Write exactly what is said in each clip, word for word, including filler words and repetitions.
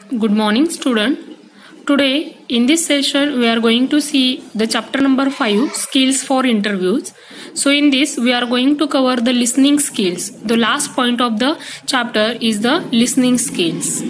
Good morning, student. Today in this session we are going to see the chapter number five, skills for interviews. So in this we are going to cover the listening skills. The last point of the chapter is the listening skills.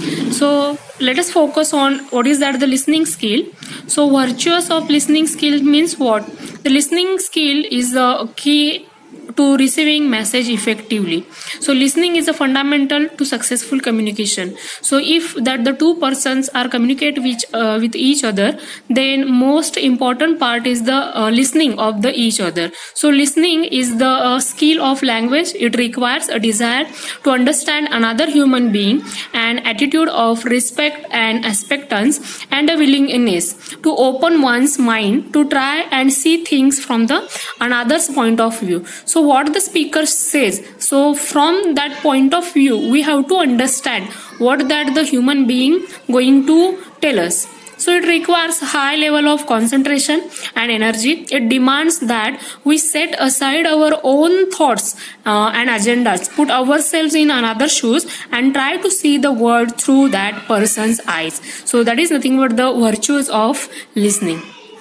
So let us focus on what is that the listening skill. So virtues of listening skill means what? The listening skill is the key to receiving message effectively. So listening is a fundamental to successful communication. So if that the two persons are communicate with, uh, with each other, then most important part is the uh, listening of the each other. So listening is the uh, skill of language. It requires a desire to understand another human being, an attitude of respect and acceptance, and a willingness to open one's mind to try and see things from the another's point of view. So what the speaker says, so from that point of view we have to understand what that the human being going to tell us. So it requires high level of concentration and energy. It demands that we set aside our own thoughts uh, and agendas, put ourselves in another's shoes and try to see the world through that person's eyes. So that is nothing but the virtues of listening.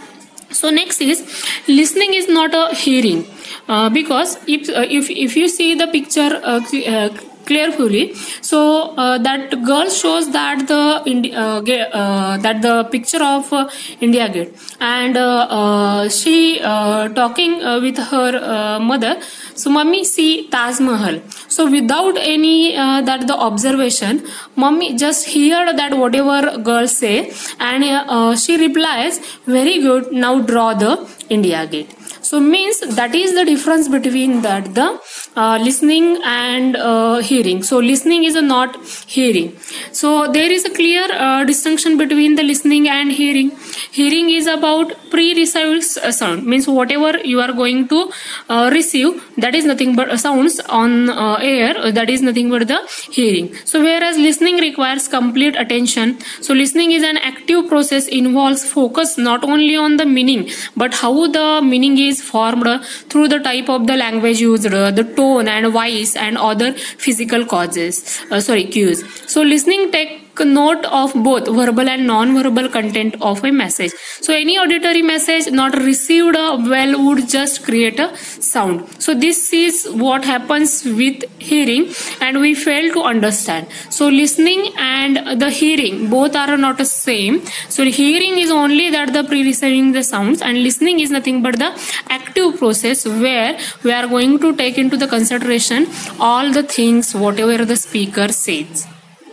So next is listening is not a hearing, uh, because if uh, if if you see the picture uh, uh, carefully, so uh, that girl shows that the Indi uh, uh, that the picture of uh, India Gate, and uh, uh, she uh, talking uh, with her uh, mother. So mommy, see Taj Mahal. So without any uh, that the observation, mommy just hear that whatever girl say, and uh, she replies, very good, now draw the India Gate. So means that is the difference between that the uh, listening and uh, hearing. So listening is a not hearing. So there is a clear uh, distinction between the listening and hearing. Hearing is about pre-received sound, means whatever you are going to uh, receive, that is nothing but sounds on uh, air, that is nothing but the hearing. So whereas listening requires complete attention. So listening is an active process, involves focus not only on the meaning but how the meaning is formed through the type of the language used, the tone and voice and other physical causes, uh, sorry cues. So listening take note of both verbal and non-verbal content of a message. So any auditory message not received uh, well would just create a sound. So this is what happens with hearing and we fail to understand. So listening and the hearing both are not the same. So hearing is only that the pre-receiving the sounds, and listening is nothing but the active process where we are going to take into the consideration all the things whatever the speaker says.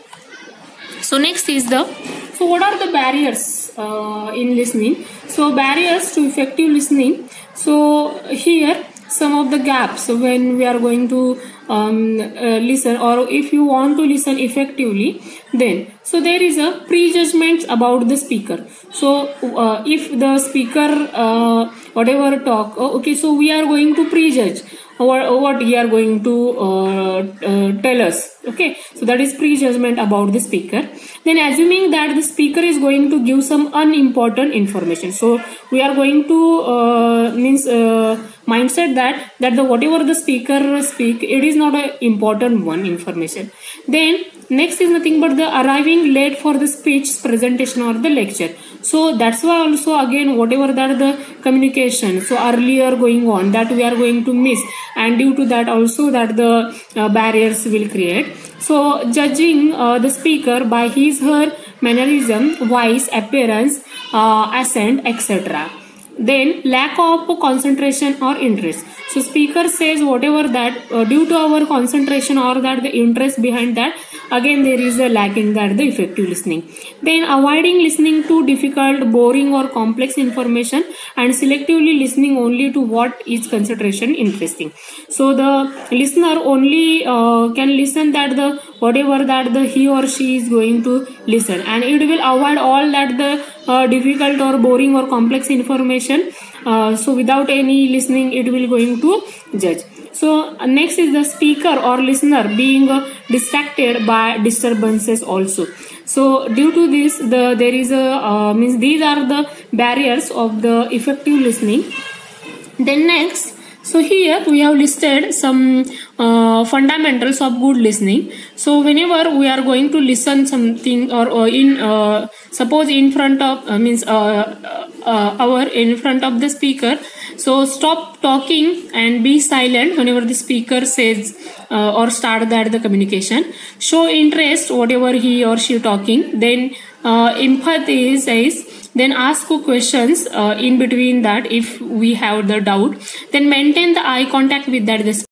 So next is the, so what are the barriers uh, in listening? So barriers to effective listening. So here some of the gaps when we are going to um, uh, listen, or if you want to listen effectively, then so there is a prejudgment about the speaker. So uh, if the speaker uh, whatever talk, oh, okay, so we are going to prejudge what, what he are going to uh, uh, tell us. Okay, so that is prejudgment about the speaker. Then assuming that the speaker is going to give some unimportant information. So we are going to uh, means uh, mindset that that the whatever the speaker speak, it is not a important one information. Then next is nothing but the arriving late for the speech, presentation or the lecture. So that's why also again whatever that the communication so earlier going on that we are going to miss, and due to that also that the uh, barriers will create. So judging uh, the speaker by his her mannerism, voice, appearance, uh, accent, et cetera. Then lack of concentration or interest. So speaker says whatever that uh, due to our concentration or that the interest behind that, again there is a lack in that the effective listening. Then avoiding listening to difficult, boring or complex information and selectively listening only to what is consideration interesting. So the listener only uh, can listen that the whatever that the he or she is going to listen, and it will avoid all that the uh, difficult or boring or complex information. Uh, so without any listening it will going to judge. So uh, next is the speaker or listener being uh, distracted by disturbances also. So due to this the there is a uh, means these are the barriers of the effective listening. Then next, so here we have listed some uh, fundamentals of good listening. So whenever we are going to listen something, or, or in uh, suppose in front of uh, means uh, uh, our in front of the speaker, so stop talking and be silent whenever the speaker says uh, or start that the communication. Show interest whatever he or she talking. Then uh, empathize. Then ask questions uh, in between that if we have the doubt. Then maintain the eye contact with that the